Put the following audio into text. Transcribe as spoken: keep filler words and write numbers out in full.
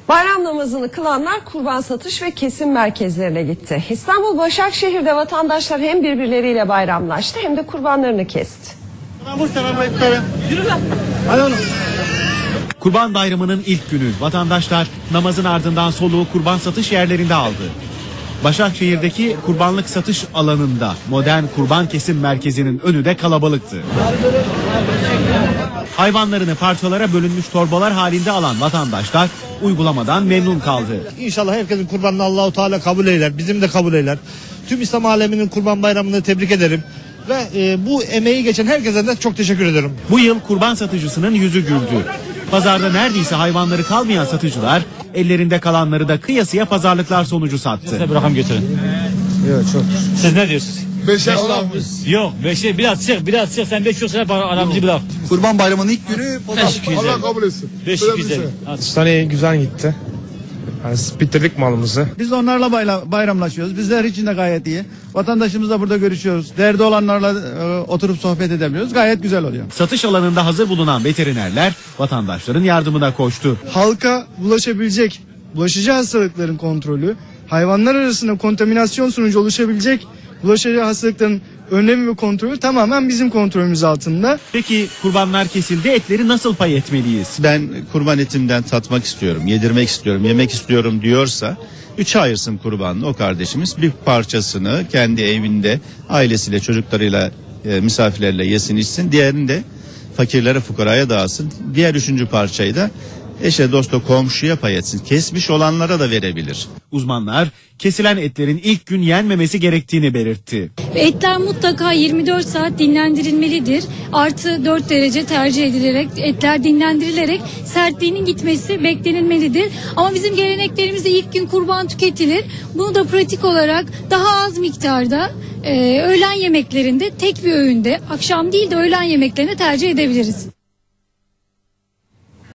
Bayram namazını kılanlar kurban satış ve kesim merkezlerine gitti. İstanbul Başakşehir'de vatandaşlar hem birbirleriyle bayramlaştı hem de kurbanlarını kesti. Kurban Bayramı'nın ilk günü vatandaşlar namazın ardından soluğu kurban satış yerlerinde aldı. Başakşehir'deki kurbanlık satış alanında modern kurban kesim merkezinin önü de kalabalıktı. Hayvanlarını parçalara bölünmüş torbalar halinde alan vatandaşlar uygulamadan memnun kaldı. İnşallah herkesin kurbanını Allahu Teala kabul eyler, bizim de kabul eyler. Tüm İslam aleminin Kurban Bayramı'nı tebrik ederim ve e, bu emeği geçen herkese de çok teşekkür ederim. Bu yıl kurban satıcısının yüzü güldü. Pazarda neredeyse hayvanları kalmayan satıcılar ellerinde kalanları da kıyasıya pazarlıklar sonucu sattı. Size bir rakam götürün. Evet, çok. Siz ne diyorsunuz? Beşe alamız. Yok beşe biraz çık biraz çık sen beş yoksa aramızı bırak. Kurban Bayramı'nın ilk günü. Allah kabul etsin. Beş güzel. Hastane güzel gitti. Yani bitirdik malımızı. Biz onlarla bayla, bayramlaşıyoruz. Bizler için de gayet iyi. Vatandaşımızla burada görüşüyoruz. Derdi olanlarla e, oturup sohbet edebiliyoruz. Gayet güzel oluyor. Satış alanında hazır bulunan veterinerler vatandaşların yardımına koştu. Halka bulaşabilecek bulaşıcı hastalıkların kontrolü, hayvanlar arasında kontaminasyon sonucu oluşabilecek bulaşıcı hastalıkların önlemi ve kontrolü tamamen bizim kontrolümüz altında. Peki kurbanlar kesildi, etleri nasıl pay etmeliyiz? Ben kurban etimden tatmak istiyorum, yedirmek istiyorum, yemek istiyorum diyorsa üçe ayırsın kurbanını o kardeşimiz. Bir parçasını kendi evinde ailesiyle, çocuklarıyla, e, misafirlerle yesin içsin. Diğerini de fakirlere, fukaraya dağıtsın. Diğer üçüncü parçayı da eşe, dosta, komşuya pay etsin. Kesmiş olanlara da verebilir. Uzmanlar kesilen etlerin ilk gün yenmemesi gerektiğini belirtti. Etler mutlaka yirmi dört saat dinlendirilmelidir. Artı dört derece tercih edilerek etler dinlendirilerek sertliğinin gitmesi beklenilmelidir. Ama bizim geleneklerimizde ilk gün kurban tüketilir. Bunu da pratik olarak daha az miktarda e, öğlen yemeklerinde tek bir öğünde, akşam değil de öğlen yemeklerinde tercih edebiliriz.